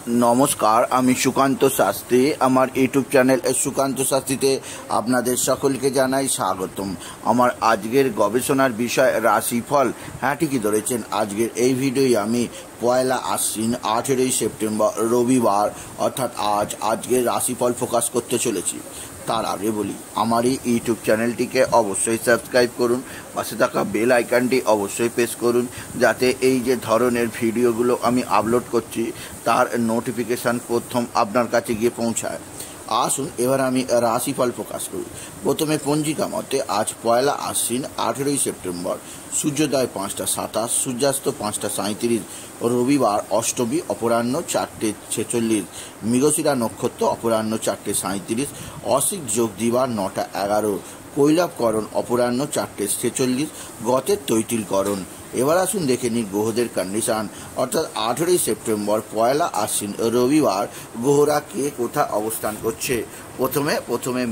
নমস্কার, আমি সুকান্ত শাস্ত্রী। আমার ইউটিউব চ্যানেল সুকান্ত শাস্ত্রীতে আপনাদের সকলকে জানাই স্বাগতম। আমার আজকের গবেষণার বিষয় রাশিফল। হ্যাঁ, ঠিকই ধরেছেন। আজকের এই ভিডিওই আমি পয়লা আশ্বিন 18ই সেপ্টেম্বর রবিবার অর্থাৎ আজকের রাশিফল ফোকাস করতে চলেছি। তার আগে বলি, আমার এই ইউটিউব চ্যানেলটিকে অবশ্যই সাবস্ক্রাইব করুন, পাশে থাকা বেল আইকনটি অবশ্যই প্রেস করুন, যাতে এই যে ধরনের ভিডিওগুলো আমি আপলোড করছি তার নোটিফিকেশান প্রথম আপনার কাছে গিয়ে পৌঁছায়। আসুন এবার আমি রাশিফল প্রকাশ করি। প্রথমে পঞ্জিকা মতে আজ পয়লা আশ্বিন 18ই সেপ্টেম্বর, সূর্যোদয় 5টা 27, সূর্যাস্ত 5টা 37, রবিবার অষ্টমী অপরাহ্ন 4টে 46, মৃগশিরা নক্ষত্র অপরাহ্ন 4টে 37, অসিক যোগ দিবার 9টা 11, কৈলাবকরণ অপরাহ্ন 4টে 46, গতের তৈতিলকরণ। এবার আসুন দেখে নিই গ্রহদের কন্ডিশন। অর্থাৎ 18ই সেপ্টেম্বর পয়লা আশ্বিন রবিবার গ্রহরা কে কোথা অবস্থান করছে। প্রথমে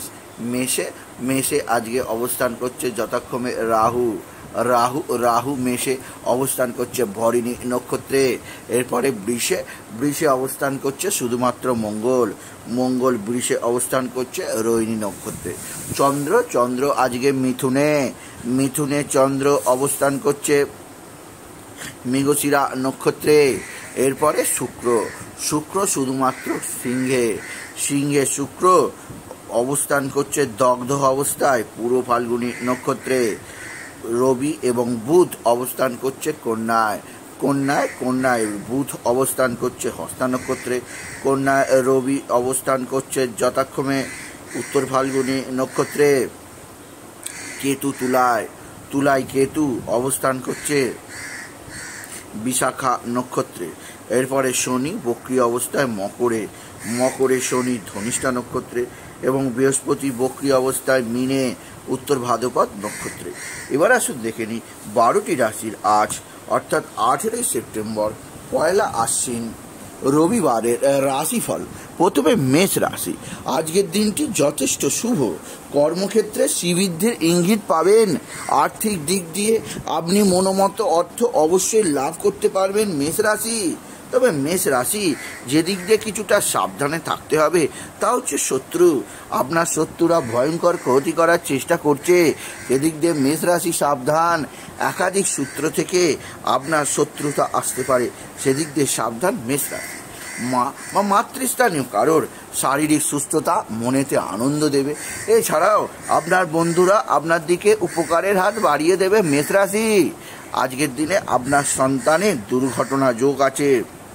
মেষে আজকে অবস্থান করছে যথাক্রমে রাহু মেষে অবস্থান করছে ভরিণী নক্ষত্রে। এরপরে বৃষে অবস্থান করছে শুধুমাত্র মঙ্গল বৃষে অবস্থান করছে রোহিণী নক্ষত্রে। চন্দ্র আজকে মিথুনে চন্দ্র অবস্থান করছে মৃগশিরা নক্ষত্রে। এরপরে শুক্র শুধুমাত্র সিংহে শুক্র অবস্থান করছে দগ্ধ অবস্থায় পূর্ব ফাল্গুনী নক্ষত্রে। রবি এবং বুধ অবস্থান করছে কন্যায় বুধ অবস্থান করছে হস্তা নক্ষত্রে। কন্যায় রবি অবস্থান করছে যথাক্রমে উত্তর ফাল্গুনী নক্ষত্রে। কেতু তুলায় কেতু অবস্থান করছে বিশাখা নক্ষত্রে। এরপরে শনি বক্রী অবস্থায় মকরে শনি ধনিষ্ঠা নক্ষত্রে এবং বৃহস্পতি বক্রী অবস্থায় মিনে উত্তর ভাদ্রপদ নক্ষত্রে। এবার আসুন দেখে নিই 12টি রাশির আজ অর্থাৎ 18ই সেপ্টেম্বর পয়লা আশ্বিন রবিবারের রাশিফল। প্রথমে মেষ রাশি। আজকের দিনটি যথেষ্ট শুভ। কর্মক্ষেত্রে শ্রীবৃদ্ধির ইঙ্গিত পাবেন। আর্থিক দিক দিয়ে আপনি মনোমত অর্থ অবশ্যই লাভ করতে পারবেন মেষ রাশি। তবে মেষ রাশি যেদিক দিয়ে কিছুটা সাবধানে থাকতে হবে তা হচ্ছে শত্রু। আপনার শত্রুরা ভয়ঙ্কর ক্ষতি করার চেষ্টা করছে, সেদিক দিয়ে মেষ রাশি সাবধান। একাধিক সূত্র থেকে আপনার শত্রুতা আসতে পারে, সেদিক দিয়ে সাবধান মেষ রাশি। মাতৃস্থানীয় কারোর শারীরিক সুস্থতা মনেতে আনন্দ দেবে। এছাড়াও আপনার বন্ধুরা আপনার দিকে উপকারের হাত বাড়িয়ে দেবে মেষ রাশি। আজকের দিনে আপনার সন্তানের দুর্ঘটনা যোগ আছে,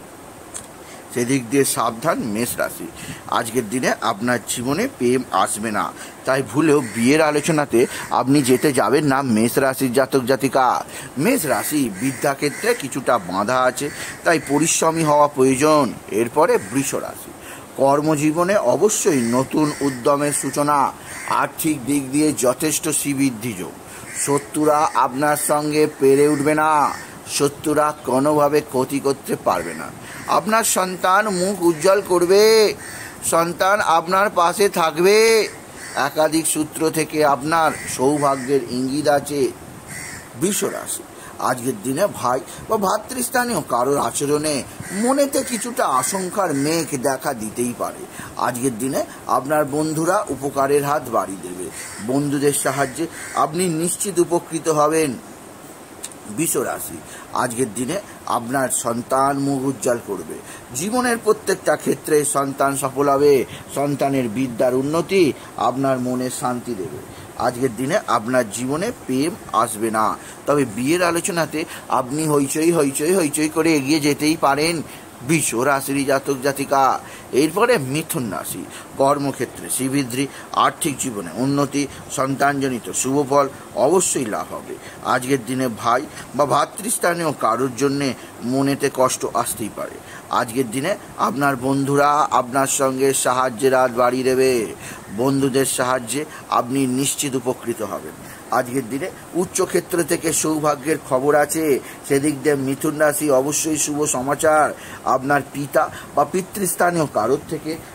সেদিক দিয়ে সাবধান মেষ রাশি। আজকের দিনে আপনার জীবনে প্রেম আসবে না, তাই ভুলেও বিয়ের আলোচনাতে আপনি যেতে যাবেন না মেষ রাশির জাতক জাতিকা। মেষ রাশি বিদ্যাক্ষেত্রে কিছুটা বাধা আছে, তাই পরিশ্রমী হওয়া প্রয়োজন। এরপরে বৃষ রাশি। কর্মজীবনে অবশ্যই নতুন উদ্যমের সূচনা। আর্থিক দিক দিয়ে যথেষ্ট শ্রীবৃদ্ধি যোগ। শত্রুরা আপনার সঙ্গে পেরে উঠবে না, শত্রুরা কোনোভাবে ক্ষতি করতে পারবে না। আপনার সন্তান মুখ উজ্জ্বল করবে, সন্তান আপনার পাশে থাকবে। একাধিক সূত্র থেকে আপনার সৌভাগ্যের ইঙ্গিত আছে বৃষ রাশি। আজকের দিনে ভাই বা ভাতৃস্থানীয় কারোর আচরণে মনেতে কিছুটা আশঙ্কার মেঘ দেখা দিতেই পারে। আজকের দিনে আপনার বন্ধুরা উপকারের হাত বাড়িয়ে দেবে। বন্ধুদের সাহায্যে আপনি নিশ্চিত উপকৃত হবেন বৃষ রাশি। আজকের দিনে আপনার সন্তান মুখ উজ্জ্বল করবে। জীবনের প্রত্যেকটা ক্ষেত্রে সন্তান সফল হবে। সন্তানের বিদ্যার উন্নতি আপনার মনে শান্তি দেবে। আজকের দিনে আপনার জীবনে প্রেম আসবে না, তবে বিয়ের আলোচনাতে আপনি হইচই করে এগিয়ে যেতেই পারেন বৃষ রাশির জাতক জাতিকা। এরপরে মিথুন রাশি। কর্মক্ষেত্রে শ্রীবৃদ্ধি, আর্থিক জীবনে উন্নতি, সন্তানজনিত শুভফল অবশ্যই লাভ হবে। আজকের দিনে ভাই বা ভাতৃস্থানীয় কারোর জন্যে মনেতে কষ্ট আসতেই পারে। আজকের দিনে আপনার বন্ধুরা আপনার সঙ্গে সাহায্যের হাত বাড়িয়ে দেবে। বন্ধুদের সাহায্যে আপনি নিশ্চিত উপকৃত হবেন। আজকের দিনে উচ্চক্ষেত্র থেকে সৌভাগ্যের খবর আছে, সেদিক দিয়ে মিথুন রাশি অবশ্যই শুভ সমাচার। আপনার পিতা বা পিতৃস্থানীয় কারোর থেকে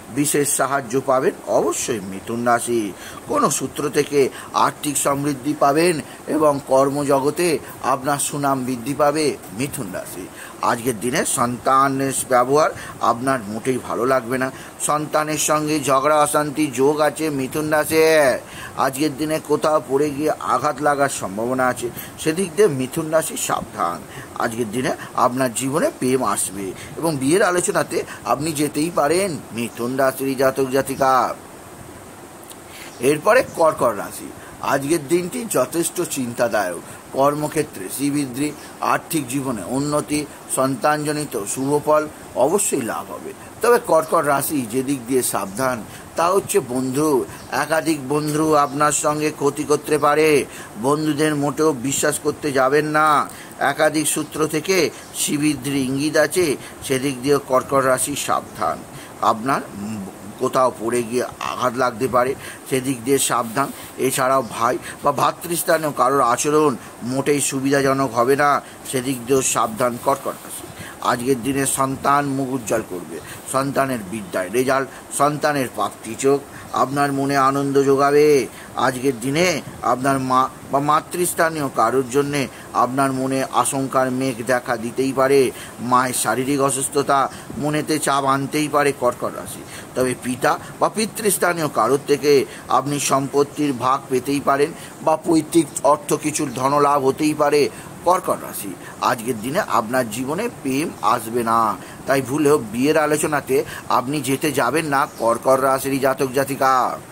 বিশেষ সাহায্য পাবেন অবশ্যই মিথুন রাশি। কোনো সূত্র থেকে আর্থিক সমৃদ্ধি পাবেন এবং কর্মজগতে আপনার সুনাম বৃদ্ধি পাবে মিথুন রাশি। আজকের দিনে সন্তানের ব্যবহার আপনার মোটেই ভালো লাগবে না। সন্তানের সঙ্গে ঝগড়া অশান্তি যোগ আছে মিথুন রাশি। আজকের দিনে কোথাও পড়ে গিয়ে আঘাত লাগার সম্ভাবনা আছে, সেদিক দিয়ে মিথুন রাশি সাবধান। আজকের দিনে আপনার জীবনে প্রেম আসবে এবং বিয়ের আলোচনাতে আপনি যেতেই পারেন মিথুন রাশির জাতক জাতিকা। এরপরে কর্কট রাশি। আজকের দিনটি যথেষ্ট চিন্তাদায়ক। কর্মক্ষেত্রে শ্রীবৃদ্ধি, আর্থিক জীবনে উন্নতি, সন্তানজনিত শুভফল অবশ্যই লাভ হবে। তবে কর্কট রাশি যেদিক দিয়ে সাবধান তা হচ্ছে বন্ধু। একাধিক বন্ধু আপনার সঙ্গে ক্ষতি করতে পারে। বন্ধুদের মোটেও বিশ্বাস করতে যাবেন না। একাধিক সূত্র থেকে শ্রীবৃদ্ধির ইঙ্গিত আছে, সেদিক দিয়ে কর্কট রাশি সাবধান। আপনার কোথাও পড়ে গিয়ে আঘাত লাগতে পারে, সেদিক দিয়ে সাবধান। এছাড়াও ভাই বা ভাতৃস্থানীয় কারোর আচরণ মোটেই সুবিধাজনক হবে না, সেদিক দিয়েও সাবধান কর্কট রাশি। আজকের দিনে সন্তান মুখ উজ্জ্বল করবে। সন্তানের বিদ্যায় রেজাল্ট, সন্তানের প্রাপ্তি চোখ আপনার মনে আনন্দ যোগাবে। আজকের দিনে আপনার মা বা মাতৃস্থানীয় কারোর জন্যে আপনার মনে আশঙ্কার মেঘ দেখা দিতেই পারে। মায়ের শারীরিক অসুস্থতা মনেতে চাপ আনতেই পারে কর্কট রাশি। তবে পিতা বা পিতৃস্থানীয় কারোর থেকে আপনি সম্পত্তির ভাগ পেতেই পারেন বা পৈতৃক অর্থ কিছুর ধনলাভ হতেই পারে কর্কট রাশি। আজকের দিনে আপনার জীবনে প্রেম আসবে না, তাই ভুলেও বিয়ের আলোচনাতে আপনি যেতে যাবেন না কর্কট রাশির জাতক জাতিকা।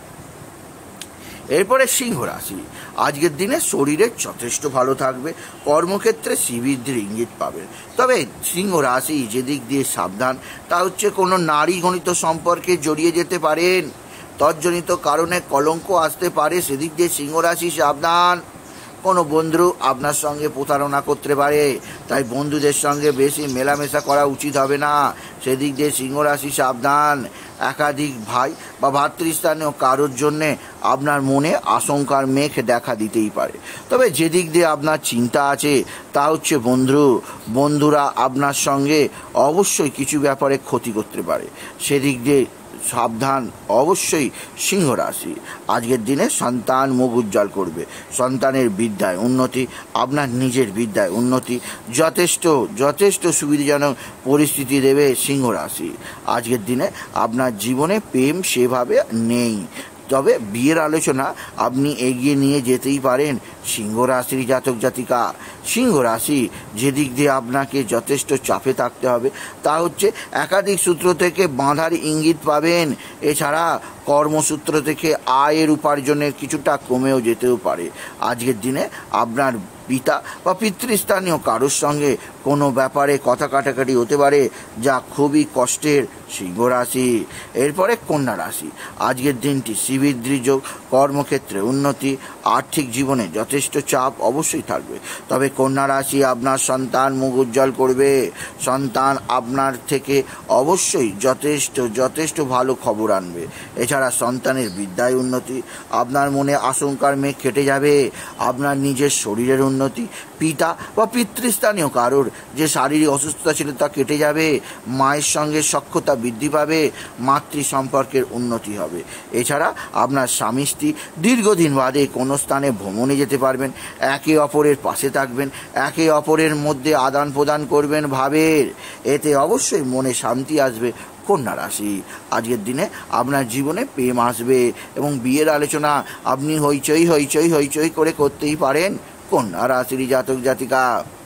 এরপরে সিংহ রাশি। আজকের দিনে শরীরে যথেষ্ট ভালো থাকবে। কর্মক্ষেত্রে শ্রীবৃদ্ধির ইঙ্গিত পাবেন। তবে সিংহ রাশি যেদিক দিয়ে সাবধান তা হচ্ছে কোনো নারী গণিত সম্পর্কে জড়িয়ে যেতে পারেন। তজ্জনিত কারণে কলঙ্ক আসতে পারে, সেদিক দিয়ে সিংহ রাশি সাবধান। কোনো বন্ধু আপনার সঙ্গে প্রতারণা করতে পারে, তাই বন্ধুদের সঙ্গে বেশি মেলামেশা করা উচিত হবে না, সেদিক দিয়ে সিংহ রাশি সাবধান। একাধিক ভাই বা ভাতৃস্থানীয় কারোর জন্যে আপনার মনে আশঙ্কার মেঘ দেখা দিতেই পারে। তবে যেদিক দিয়ে আপনার চিন্তা আছে তা হচ্ছে বন্ধুরা আপনার সঙ্গে অবশ্যই কিছু ব্যাপারে ক্ষতি করতে পারে, সেদিক দিয়ে সাবধান অবশ্যই সিংহ রাশি। আজকের দিনে সন্তান মুখ উজ্জ্বল করবে। সন্তানের বিদ্যায় উন্নতি, আপনার নিজের বিদ্যায় উন্নতি, যথেষ্ট সুবিধাজনক পরিস্থিতি দেবে সিংহ রাশি। আজকের দিনে আপনার জীবনে প্রেম সেভাবে নেই, তবে বিয়ের আলোচনা আপনি এগিয়ে নিয়ে যেতেই পারেন সিংহ রাশির জাতক জাতিকা। সিংহ রাশি যেদিক দিয়ে আপনাকে যথেষ্ট চাপে থাকতে হবে তা হচ্ছে একাধিক সূত্র থেকে বাঁধার ইঙ্গিত পাবেন। এছাড়া কর্মসূত্র থেকে আয়ের উপার্জনের কিছুটা কমেও যেতেও পারে। আজকের দিনে আপনার পিতা বা পিতৃস্থানীয় কারোর সঙ্গে কোনো ব্যাপারে কথা কাটাকাটি হতে পারে, যা খুবই কষ্টের সিংহ রাশি। এরপরে কন্যা রাশি। আজকের দিনটি শ্রীবৃদ্ধি যোগ, কর্মক্ষেত্রে উন্নতি, আর্থিক জীবনে যথেষ্ট চাপ অবশ্যই থাকবে। তবে কন্যা রাশি আপনার সন্তান মুখ উজ্জ্বল করবে। সন্তান আপনার থেকে অবশ্যই যথেষ্ট ভালো খবর আনবে। এছাড়া সন্তানের বিদ্যায় উন্নতি, আপনার মনে আশঙ্কার মেঘ কেটে যাবে। আপনার নিজের শরীরের উন্নতি, পিতা বা পিতৃস্থানীয় কারোর যে শারীরিক অসুস্থতা ছিল তা কেটে যাবে। মায়ের সঙ্গে সখ্যতা বৃদ্ধি পাবে, মাতৃ সম্পর্কের উন্নতি হবে। এছাড়া আপনার স্বামী স্ত্রী দীর্ঘদিন বাদে কোনো স্থানে ভ্রমণে যেতে পারবেন। একে অপরের পাশে থাকবেন, একে অপরের মধ্যে আদান প্রদান করবেন ভাবের, এতে অবশ্যই মনে শান্তি আসবে কন্যা রাশি। আজকের দিনে আপনার জীবনে প্রেম আসবে এবং বিয়ের আলোচনা আপনি হইচই করে করতেই পারেন কন্যা রাশির জাতক জাতিকা।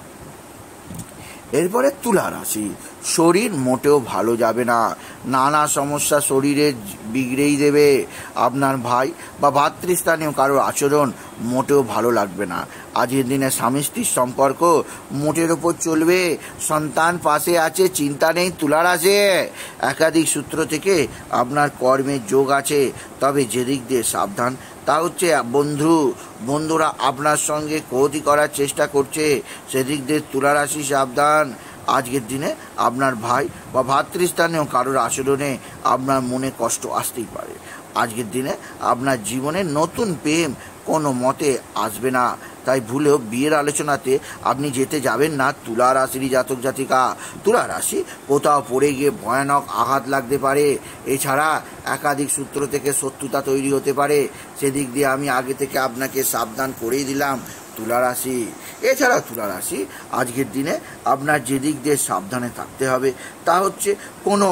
এরপরে তুলা রাশি। শরীর মোটেও ভালো যাবে না, নানা সমস্যা শরীরে বিগড়েই দেবে। আপনার ভাই বা ভাতৃস্থানীয় কারোর আচরণ মোটেও ভালো লাগবে না। আজকের দিনে স্বামী স্ত্রীর সম্পর্ক মোটের ওপর চলবে। সন্তান পাশে আছে, চিন্তা নেই তুলা রাশি। একাধিক সূত্র থেকে আপনার কর্মের যোগ আছে, তবে যেদিক দিয়ে সাবধান তা হচ্ছে বন্ধুরা আপনার সঙ্গে ক্ষতি করার চেষ্টা করছে, সেদিক দিয়ে তুলা রাশি সাবধান। আজকের দিনে আপনার ভাই বা ভাতৃস্থানীয় কারোর আচরণে আপনার মনে কষ্ট আসতেই পারে। আজকের দিনে আপনার জীবনে নতুন প্রেম কোনো মতে আসবে না, তাই ভুলেও বিয়ের আলোচনাতে আপনি যেতে যাবেন না তুলা রাশির জাতক জাতিকা। তুলা রাশি কোথাও পড়ে গিয়ে ভয়ানক আঘাত লাগতে পারে। এছাড়া একাধিক সূত্র থেকে শত্রুতা তৈরি হতে পারে, সেদিক দিয়ে আমি আগে থেকে আপনাকে সাবধান করেই দিলাম তুলা রাশি। এছাড়া তুলা রাশি আজকের দিনে আপনার যেদিক দিয়ে সাবধানে থাকতে হবে তা হচ্ছে কোনো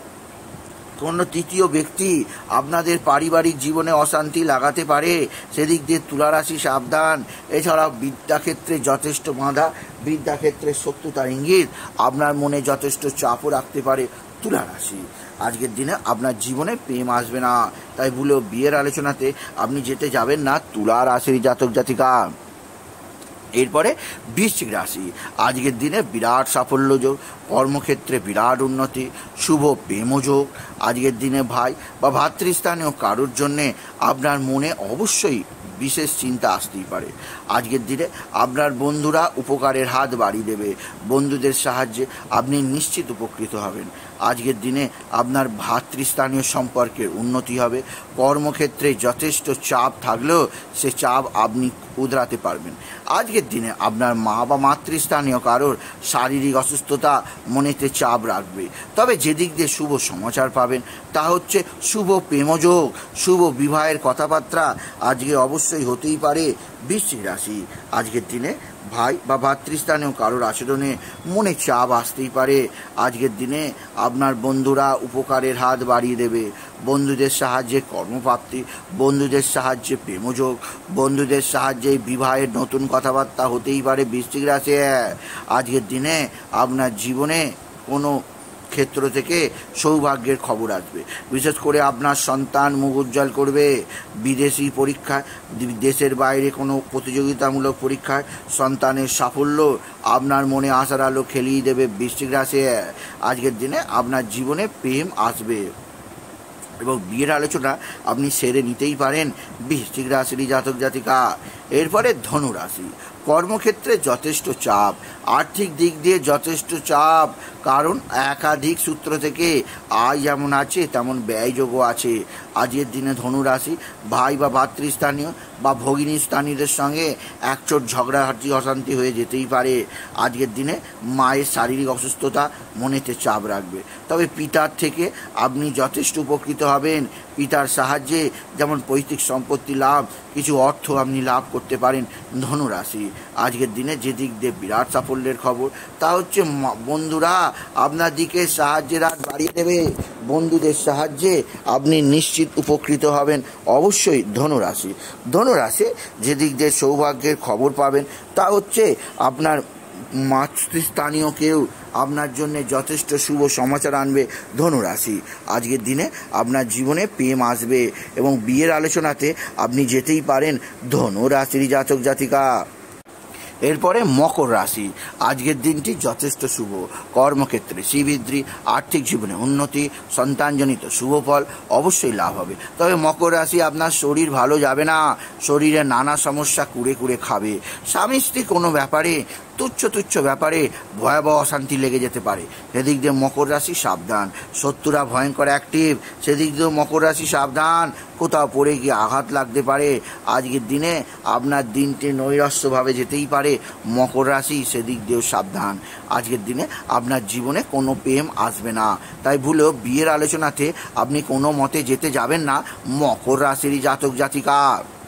তৃতীয় ব্যক্তি আপনাদের পারিবারিক জীবনে অশান্তি লাগাতে পারে, সেদিক দিয়ে তুলা রাশি সাবধান। এছাড়াও বিদ্যাক্ষেত্রে যথেষ্ট বাধা, বিদ্যাক্ষেত্রে শত্রুতার ইঙ্গিত আপনার মনে যথেষ্ট চাপও রাখতে পারে তুলা রাশি। আজকের দিনে আপনার জীবনে প্রেম আসবে না, তাই ভুলেও বিয়ের আলোচনাতে আপনি যেতে যাবেন না তুলা রাশির জাতক জাতিকা। এরপরে বৃশ্চিক রাশি আজকের দিনে বিরাট সাফল্য যোগ, কর্মক্ষেত্রে বিরাট উন্নতি, শুভ প্রেমযোগ। আজকের দিনে ভাই বা ভাতৃস্থানীয় কারোর জন্যে আপনার মনে অবশ্যই বিশেষ চিন্তা আসতেই পারে। আজকের দিনে আপনার বন্ধুরা উপকারের হাত বাড়িয়ে দেবে, বন্ধুদের সাহায্যে আপনি নিশ্চিত উপকৃত হবেন। আজকের দিনে আপনার ভাতৃস্থানীয় সম্পর্কের উন্নতি হবে, কর্মক্ষেত্রে যথেষ্ট চাপ থাকলেও সে চাপ আপনি উধরাতে পারবেন। আজকের দিনে আপনার মা বা মাতৃস্থানীয় কারোর শারীরিক অসুস্থতা মনেতে চাপ রাখবে, তবে যেদিক দিয়ে শুভ সমাচার পাবেন তা হচ্ছে শুভ প্রেমযোগ, শুভ বিবাহের কথাবার্তা আজকে অবশ্যই হতেই পারে বৃশ্চিক রাশি। আজকের দিনে ভাই বা ভাতৃস্থানীয় কারোর আচরণে মনে চাপ আসতেই পারে। আজকের দিনে আপনার বন্ধুরা উপকারের হাত বাড়িয়ে দেবে, বন্ধুদের সাহায্যে কর্মপ্রাপ্তি, বন্ধুদের সাহায্যে প্রেমযোগ, বন্ধুদের সাহায্যে বিবাহের নতুন কথাবার্তা হতেই পারে বৃশ্চিক রাশি। আজকের দিনে আপনার জীবনে কোনো ক্ষেত্র থেকে সৌভাগ্যের খবর আসবে, বিশেষ করে আপনার সন্তান মুখ উজ্জ্বল করবে। বিদেশি পরীক্ষায়, দেশের বাইরে কোনো প্রতিযোগিতামূলক পরীক্ষায় সন্তানের সাফল্য আপনার মনে আশার আলো খেলিয়ে দেবে বৃশ্চিক রাশি। আজকের দিনে আপনার জীবনে প্রেম আসবে এবং বিয়ের আলোচনা আপনি সেরে নিতেই পারেন বৃশ্চিক রাশির জাতক জাতিকা। এরপরে ধনু রাশি কর্মক্ষেত্রে যথেষ্ট চাপ, আর্থিক দিক দিয়ে যথেষ্ট চাপ, কারণ একাধিক সূত্র থেকে আয় যেমন আছে তেমন ব্যয়যোগও আছে। আজকের দিনে ধনু রাশি ভাই বা ভাতৃস্থানীয় বা ভগিনী স্থানীয়দের সঙ্গে একচোট ঝগড়াঝাটি অশান্তি হয়ে যেতেই পারে। আজকের দিনে মায়ের শারীরিক অসুস্থতা মনেতে চাপ রাখবে, তবে পিতার থেকে আপনি যথেষ্ট উপকৃত হবেন। পিতার সাহায্যে যেমন পৈতৃক সম্পত্তি লাভ, কিছু অর্থ আপনি লাভ করতে পারেন ধনু রাশি। আজকের দিনে যে দিক দিয়ে বিরাট সাফল্যের খবর তা হচ্ছে বন্ধুরা আপনার দিকে সাহায্যের হাত বাড়িয়ে দেবে, বন্ধুদের সাহায্যে আপনি নিশ্চিত উপকৃত হবেন অবশ্যই ধনু রাশি। ধনু রাশি যে দিক দিয়ে সৌভাগ্যের খবর পাবেন তা হচ্ছে আপনার মাতৃস্থানীয় কেউ আপনার জন্য যথেষ্ট শুভ সমাচার আনবে ধনু রাশি। আজকের দিনে আপনার জীবনে প্রেম আসবে এবং বিয়ের আলোচনাতে আপনি যেতেই পারেন ধনু রাশির জাতক জাতিকা। এরপরে মকর রাশি আজকের দিনটি যথেষ্ট শুভ, কর্মক্ষেত্রে শ্রীবৃদ্ধি, আর্থিক জীবনে উন্নতি, সন্তানজনিত শুভ ফল অবশ্যই লাভ হবে। তবে মকর রাশি আপনার শরীর ভালো যাবে না, শরীরে নানা সমস্যা কুড়ে কুড়ে খাবে। স্বামী স্ত্রী কোনো ব্যাপারে তুচ্ছ ব্যাপারে ভয়াবহ অশান্তি লেগে যেতে পারে, সেদিক দিয়ে মকর রাশি সাবধান। শত্রুরা ভয়ঙ্কর অ্যাক্টিভ, সেদিক দিয়েও মকর রাশি সাবধান, কোথাও পড়ে গিয়ে আঘাত লাগতে পারে। আজকের দিনে আপনার দিনটি নৈরাশ্যভাবে যেতেই পারে মকর রাশি, সেদিক দিয়েও সাবধান। আজকের দিনে আপনার জীবনে কোনো প্রেম আসবে না, তাই ভুলেও বিয়ের আলোচনাতে আপনি কোনো মতে যেতে যাবেন না মকর রাশির জাতক জাতিকা।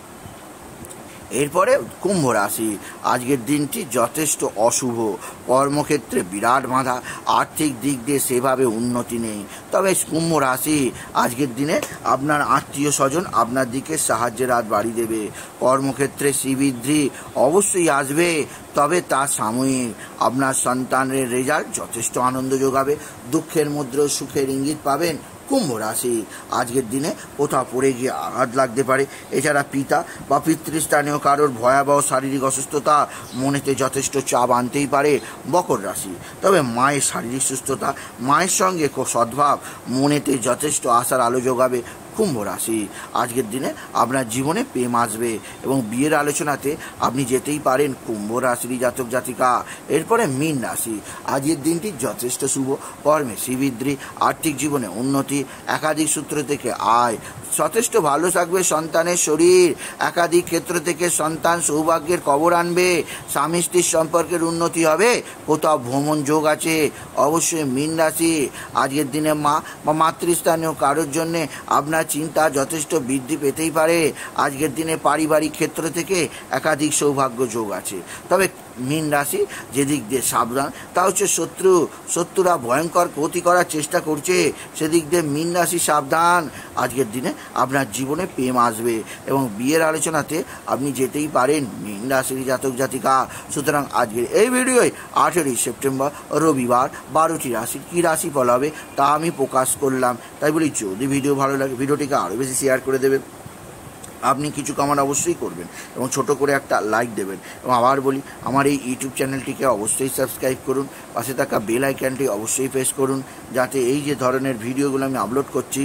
এরপরে কুম্ভ রাশি আজকের দিনটি যথেষ্ট অশুভ, কর্মক্ষেত্রে বিরাট বাধা, আর্থিক দিক দিয়ে সেভাবে উন্নতি নেই। তবে কুম্ভ রাশি আজকের দিনে আপনার আত্মীয় স্বজন আপনার দিকে সাহায্যের হাত বাড়িয়ে দেবে, কর্মক্ষেত্রে শ্রীবৃদ্ধি অবশ্যই আসবে, তবে তা সাময়িক। আপনার সন্তানের রেজাল্ট যথেষ্ট আনন্দ যোগাবে, দুঃখের মধ্যেও সুখের ইঙ্গিত পাবেন কুম্ভ রাশি। আজকের দিনে কোথাও পড়ে গিয়ে আঘাত লাগতে পারে। এছাড়া পিতা বা পিতৃস্থানীয় কারোর ভয়াবহ শারীরিক অসুস্থতা মনেতে যথেষ্ট চাপ আনতেই পারে মকর রাশি। তবে মায়ের শারীরিক সুস্থতা, মায়ের সঙ্গে সদ্ভাব মনেতে যথেষ্ট আশার আলো যোগাবে কুম্ভ রাশি, আজকের দিনে আপনার জীবনে প্রেম আসবে এবং বিয়ের আলোচনাতে আপনি যেতেই পারেন কুম্ভ রাশির জাতক জাতিকা। এরপরে মীন রাশি, আজকের দিনটি যথেষ্ট শুভ, কর্মে শ্রীবৃদ্ধি, আর্থিক জীবনে উন্নতি, একাধিক সূত্র থেকে আয়, যথেষ্ট ভালো থাকবে সন্তানের শরীর, একাধিক ক্ষেত্র থেকে সন্তান সৌভাগ্যের খবর আনবে, স্বামী স্ত্রীর সম্পর্কের উন্নতি হবে, কোথাও ভ্রমণ যোগ আছে। অবশ্যই মীন রাশি, আজকের দিনে মা বা মাতৃস্থানীয় কারোর জন্যে আপনার চিন্তা যথেষ্ট বৃদ্ধি পেতেই পারে। আজকের দিনে পারিবারিক ক্ষেত্র থেকে একাধিক সৌভাগ্য যোগ আছে। তবে মীন রাশি যেদিক দিয়ে সাবধান তা হচ্ছে শত্রুরা ভয়ঙ্কর ক্ষতি করার চেষ্টা করছে, সেদিক দিয়ে মীন রাশি সাবধান। আজকের দিনে আপনার জীবনে প্রেম আসবে এবং বিয়ের আলোচনাতে আপনি যেতেই পারেন মীন রাশির জাতক জাতিকা। সুতরাং আজকের এই ভিডিওয় 18 সেপ্টেম্বর রবিবার 12টি রাশির কী রাশি ফল হবে তা আমি প্রকাশ করলাম। তাই বলি, যদি ভিডিও ভালো লাগে ভিডিওটিকে আরও বেশি শেয়ার করে দেবেন, আপনি কিছু কমেন্ট অবশ্যই করবেন এবং ছোট করে একটা লাইক দেবেন। এবং আবার বলি, আমার এই ইউটিউব চ্যানেলটিকে অবশ্যই সাবস্ক্রাইব করুন, পাশে থাকা বেল আইকনটি অবশ্যই প্রেস করুন, যাতে এই যে ধরনের ভিডিওগুলো আমি আপলোড করছি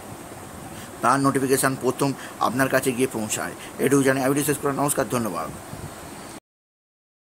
তার নোটিফিকেশান প্রথম আপনার কাছে গিয়ে পৌঁছায়। এটুকু জানি। আমি শেষ করি। নমস্কার, ধন্যবাদ।